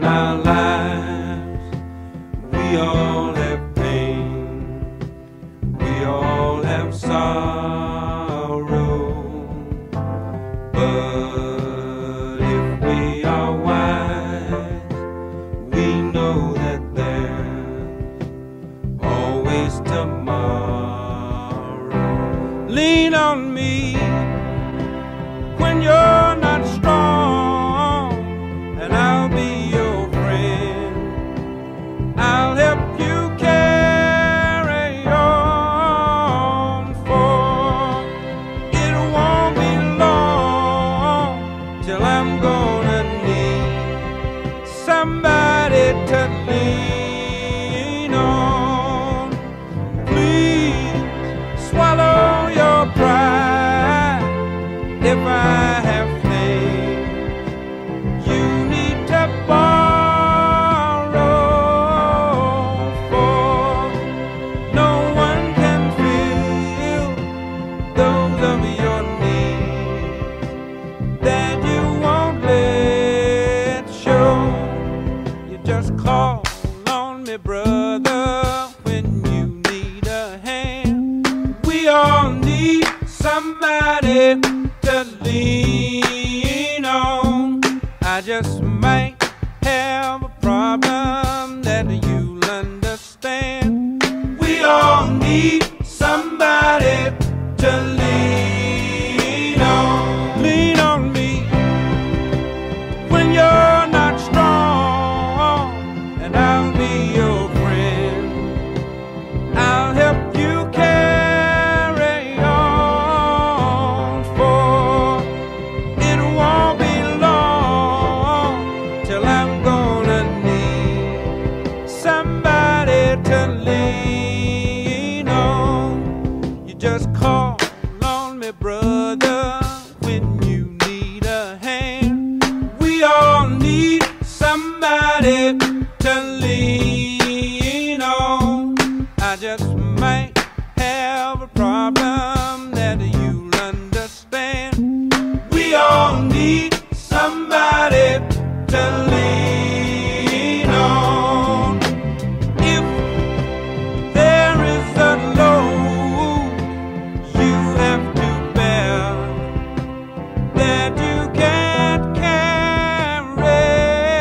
our lives. We all have pain, we all have sorrow, but if we are wise, we know that there's always tomorrow. Lean on me when you're not strong, and I'll be your friend. I'll help you carry on, for it won't be long till I'm gonna need somebody to lean on. Please swallow your pride. If I have things you need to borrow, for no one can fill those of your needs that you won't let show. You just call on me, brother, when you need a hand. We all need somebody to lean on. I just might have a problem that you'll understand. We all need somebody to lean on. Lean on me when you're not strong, and I'll be your friend. I'll help you carry on, for it won't be long till I'm gonna need somebody to lean on. You just call on me, brother, when you need a hand. We all need somebody to lean on. I just might have a problem that you'll understand. We all need somebody to lean on. If there is a load you have to bear that you can't carry,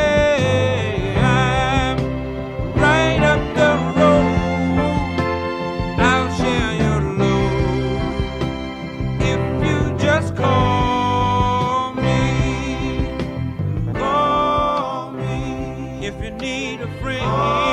I'm right up the road. I'll share your load if you just call me. Call me if you need a friend.